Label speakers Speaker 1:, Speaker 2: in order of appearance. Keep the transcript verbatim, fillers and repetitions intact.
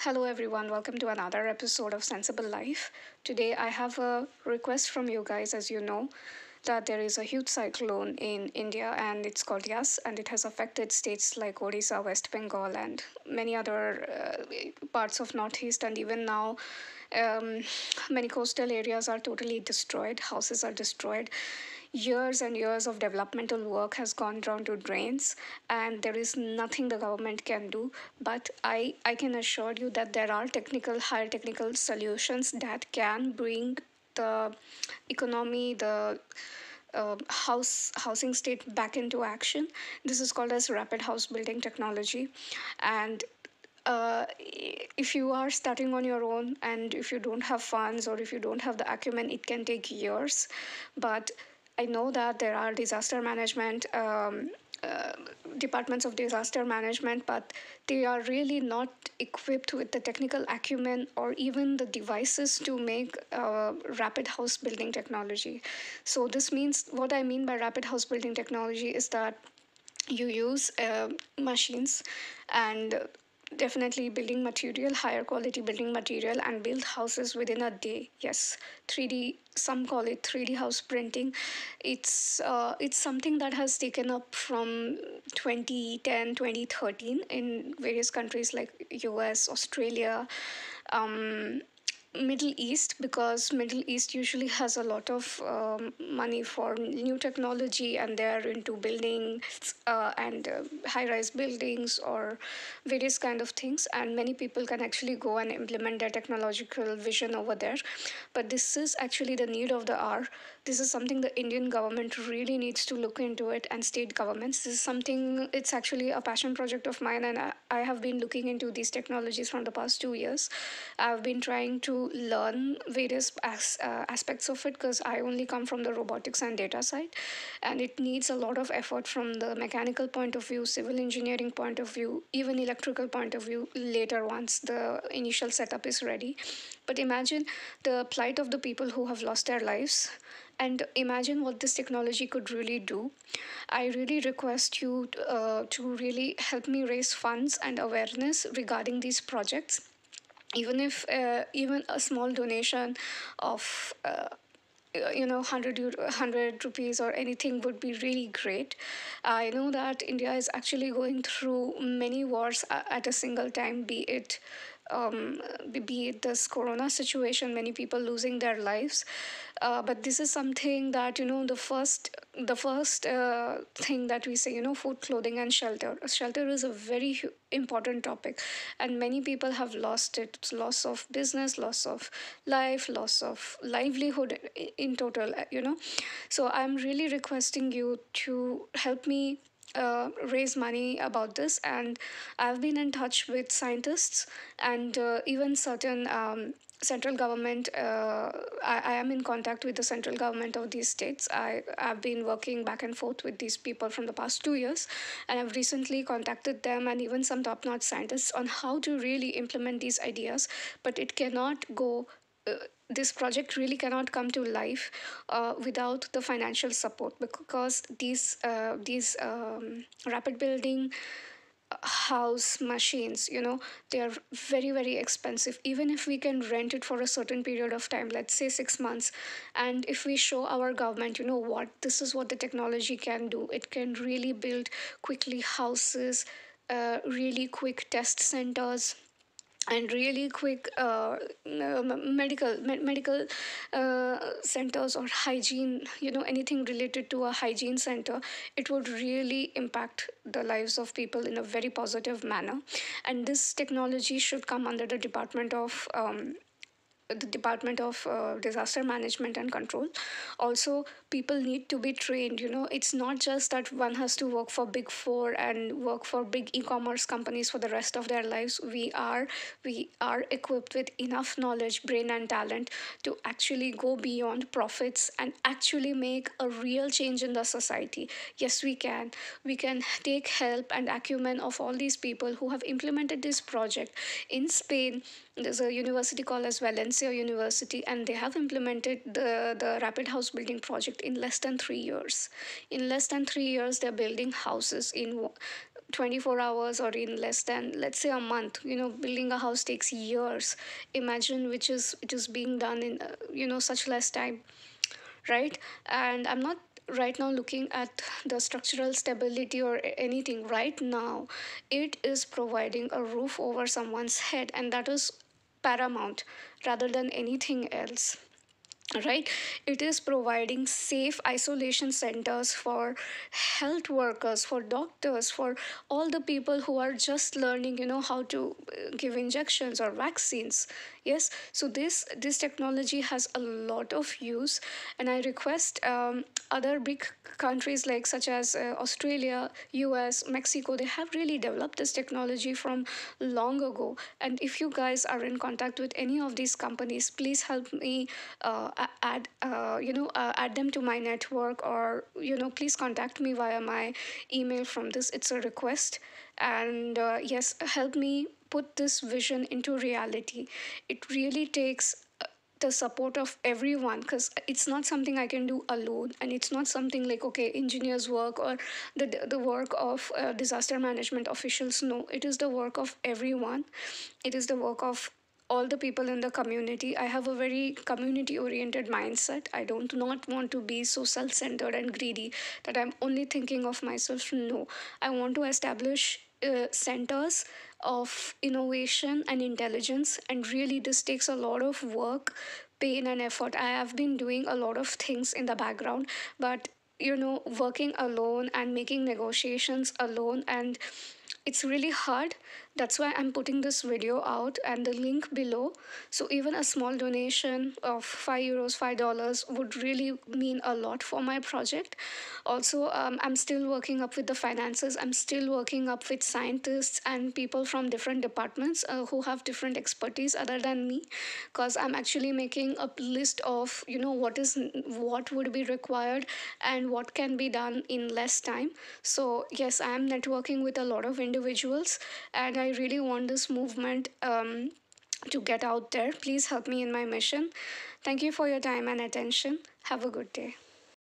Speaker 1: Hello, everyone. Welcome to another episode of Sensible Life. Today, I have a request from you guys. As you know, that there is a huge cyclone in India and it's called Yas, and it has affected states like Odisha, West Bengal, and many other uh, parts of Northeast. And even now, um, many coastal areas are totally destroyed, houses are destroyed. Years and years of developmental work has gone down to drains, and there is nothing the government can do. But I, I can assure you that there are technical, higher technical solutions that can bring the economy, the uh, house housing state back into action. This is called as rapid house building technology, and uh, if you are starting on your own and if you don't have funds or if you don't have the acumen, it can take years. But I know that there are disaster management um, uh, departments of disaster management, but they are really not equipped with the technical acumen or even the devices to make uh, rapid house building technology. So this means, what I mean by rapid house building technology is that you use uh, machines and definitely building material, higher quality building material, and build houses within a day. Yes, three D, some call it three D house printing. It's uh, it's something that has taken up from twenty ten, twenty thirteen in various countries like US, Australia, um, Middle East, because Middle East usually has a lot of um, money for new technology, and they're into building uh, and uh, high-rise buildings or various kind of things, and many people can actually go and implement their technological vision over there. But this is actually the need of the hour. This is something the Indian government really needs to look into it, and state governments. This is something, it's actually a passion project of mine, and I, I have been looking into these technologies from the past two years. I've been trying to learn various as, uh, aspects of it because I only come from the robotics and data side, and it needs a lot of effort from the mechanical point of view, civil engineering point of view, even electrical point of view later once the initial setup is ready. But imagine the plight of the people who have lost their lives, and imagine what this technology could really do. I really request you uh, to really help me raise funds and awareness regarding these projects. Even if uh, even a small donation of uh, you know one hundred euro, one hundred rupees or anything would be really great. I know that India is actually going through many wars a- at a single time, be it um, be be it this corona situation, many people losing their lives. Uh, but this is something that, you know, the first the first uh, thing that we say, you know, food, clothing, and shelter. Shelter is a very hu- important topic, and many people have lost it. It's loss of business, loss of life, loss of livelihood i- in total, uh, you know. So I'm really requesting you to help me uh, raise money about this, and I've been in touch with scientists and uh, even certain um, central government. uh, I, I am in contact with the central government of these states. I have been working back and forth with these people from the past two years, and I've recently contacted them and even some top-notch scientists on how to really implement these ideas. But it cannot go uh, this project really cannot come to life uh, without the financial support, because these uh, these um, rapid building house machines, you know, they are very very expensive. Even if we can rent it for a certain period of time, let's say six months, and if we show our government, you know what, this is what the technology can do, it can really build quickly houses, uh, really quick test centers, and really quick uh, m- medical me- medical uh, centers or hygiene, you know, anything related to a hygiene center. It would really impact the lives of people in a very positive manner. And this technology should come under the department of um, the Department of uh, Disaster Management and Control. Also, people need to be trained. You know, it's not just that one has to work for Big Four and work for big e-commerce companies for the rest of their lives. We are we are equipped with enough knowledge, brain, and talent to actually go beyond profits and actually make a real change in the society. Yes, we can. We can take help and acumen of all these people who have implemented this project in Spain. There's a university called as Valencia University, and they have implemented the, the rapid house building project in less than three years. In less than three years, they're building houses in twenty-four hours or in less than, let's say, a month. You know, building a house takes years. Imagine which is it is being done in uh, you know such less time, right? And I'm not right now looking at the structural stability or a- anything. Right now it is providing a roof over someone's head, and that is paramount rather than anything else, right? It is providing safe isolation centers for health workers, for doctors, for all the people who are just learning, you know, how to uh, give injections or vaccines. Yes, so this this technology has a lot of use, and I request um, other big countries like such as uh, Australia, US, Mexico, they have really developed this technology from long ago. And if you guys are in contact with any of these companies, please help me uh, a- add uh, you know uh, add them to my network, or you know please contact me via my email from this. It's a request. And uh, yes, help me put this vision into reality. It really takes uh, the support of everyone, because it's not something I can do alone, and it's not something like, okay, engineers work or the the work of uh, disaster management officials. No, it is the work of everyone. It is the work of all the people in the community. I have a very community oriented mindset. I don't not want to be so self centered and greedy that I'm only thinking of myself. No, I want to establish uh, centers of innovation and intelligence, and really this takes a lot of work, pain and effort. I have been doing a lot of things in the background, but you know working alone and making negotiations alone, and it's really hard. That's why I'm putting this video out and the link below. So even a small donation of five euros, five dollars would really mean a lot for my project. Also, um, I'm still working up with the finances. I'm still working up with scientists and people from different departments uh, who have different expertise other than me, because I'm actually making a list of you know what is what would be required and what can be done in less time. So yes, I am networking with a lot of individuals, and I really want this movement um, to get out there. Please help me in my mission. Thank you for your time and attention. Have a good day.